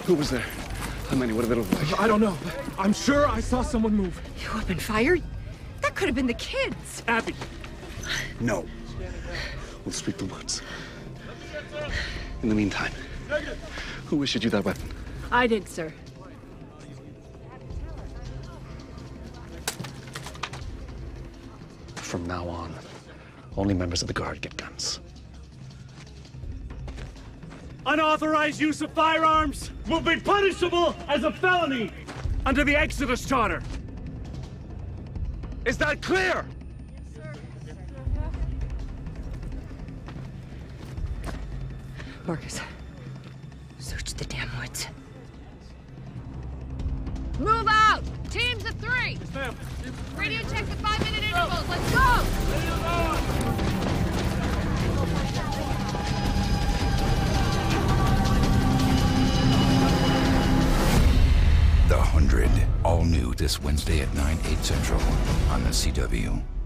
Who was there? How many? What did they look like? I don't know, but I'm sure I saw someone move. You opened fire? That could have been the kids. Abby. No. We'll sweep the woods. In the meantime, who issued you that weapon? I did, sir. From now on, only members of the Guard get guns. Unauthorized use of firearms will be punishable as a felony under the Exodus Charter. Is that clear? Marcus, search the damn woods. Move out! Teams of 3! Yes, ma'am. Radio checks at 5-minute intervals. Let's go! The 100, all new this Wednesday at 9, 8 Central on the CW.